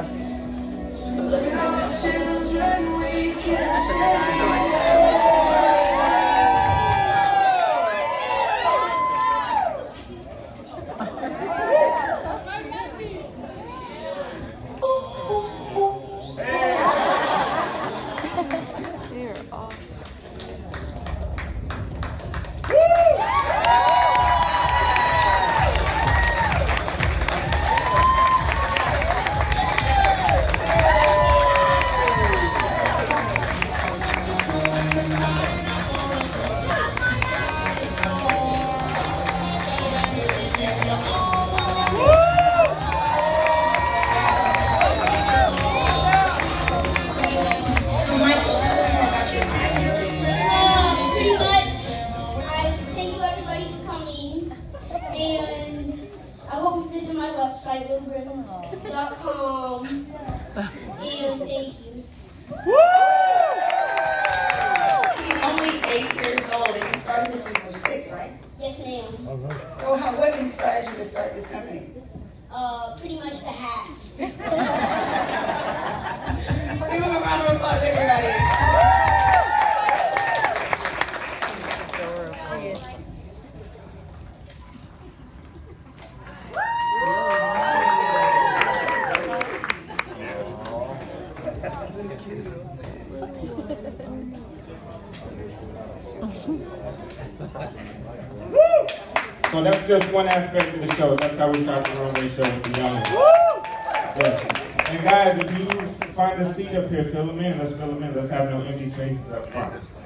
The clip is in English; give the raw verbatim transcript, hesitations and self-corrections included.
Look at all the children we can change. You're awesome. Website little brims dot com and thank you. He's only eight years old and you started this when you were six, right? Yes, ma'am. So how, what inspired you to start this company? Uh, pretty much the hats. Give him a round of applause, everybody. So that's just one aspect of the show. That's how we start the runway show with the young. Yeah. And guys, if you find a seat up here, fill them in. Let's fill them in. Let's have no empty spaces up front.